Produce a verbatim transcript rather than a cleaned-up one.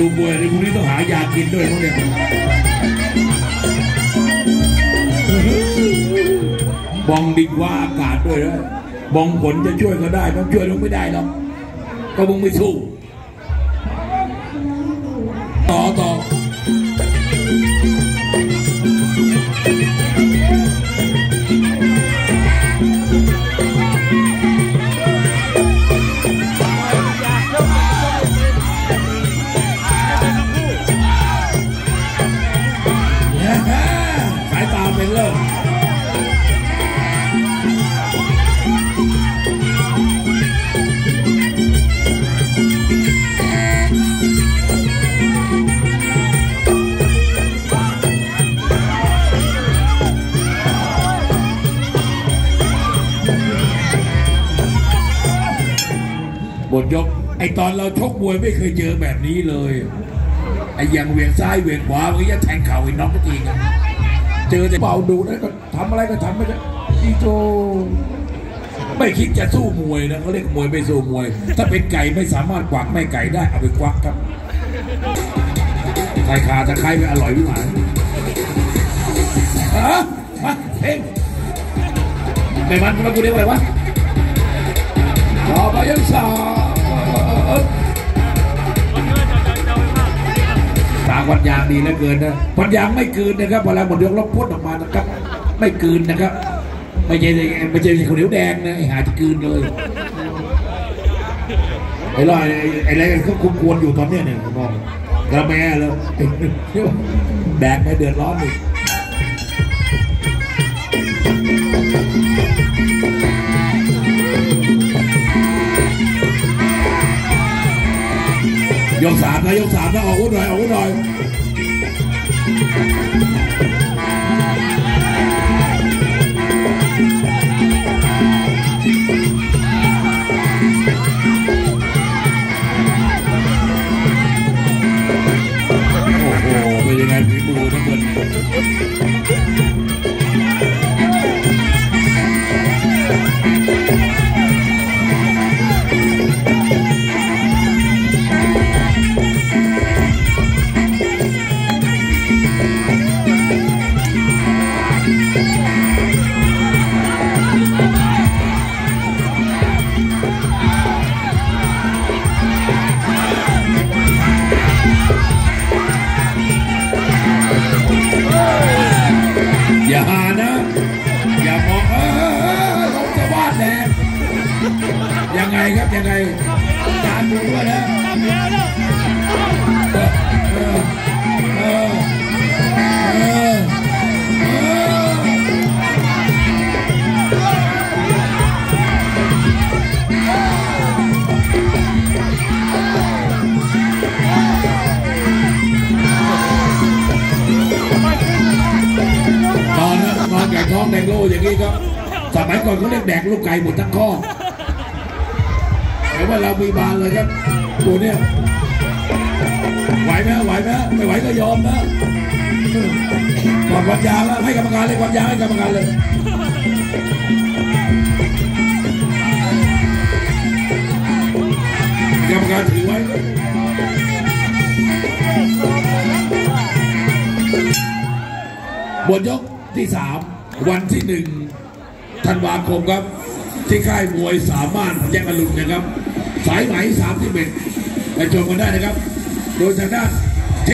ดูมวยในพวกนี้ต้องหายากินด้วยพวกเนี้ยบองดีกว่าอากาศด้วยนะบองผลจะช่วยก็ได้ต้องช่วยลงไม่ได้หรอกก็มึงไม่สู้ต่อต่อสายตาเป็นเลิศบทยกไอตอนเราชกมวยไม่เคยเจอแบบนี้เลยไออย่างเวียงซ้ายเวียงขวามันจะแทงเข่าไอ้น้องก็ทีกันเจอแต่เบาดูนะก็ทำอะไรก็ทำไม่ได้อีโตไม่คิดจะสู้มวยนะเขาเรียกมวยไม่สู้มวยถ้าเป็นไก่ไม่สามารถกวักไม่ไก่ได้เอาไปกวักครับไข่ขาตะไคร้ไม่อร่อยหรือเปล่าฮะมาเพ่งไม่มันมากูเรียกอะไรวะต่อไปยังสาวตาวัดยางดีเหลือเกินนะวัดยางไม่เกินนะครับเวลาหมดยกลบพ่นออกมานะครับไม่เกินนะครับไม่ใช่ไม่ใช่ข้าวเหนียวแดงนะไอ้หาที่เกินเลยไอ้ลอยไอ้อะไรก็คุมควรอยู่ตอนเนี้ยเนี่ยมองกระแม่เลยแดกไม่เดือดร้อนเลยยกสามนะยกสามนะออกวุ้นหน่อยออกวุ้นหน่อยโอ้โหเป็นยังไงฝีมือทั้งหมดอย่าหานะอย่ามองเออลงจะวาดแดงยังไงครับยังไงจานดูด้วยนะเออเออเออเออแกะท้องแดงโลอย่างนี้ครับสมัยก่อนเขาเรียกแดกลูกไก่หมดทั้งข้อแต่ว่าเรามีบานเลยครับตัวเนี้ยไหวไหมไหวไหมไม่ไหวก็ยอมนะก่อนวันยาแล้วให้กรรมการเลยวันยาให้กรรมการเลยกรรมการถือไว้บทยกที่สามวันที่หนึ่งธันวาคมครับที่ค่ายมวยสามารถแยกอรุณนะครับสายไหมสามที่เบ็ดไปชมกันได้นะครับโดยทางด้าน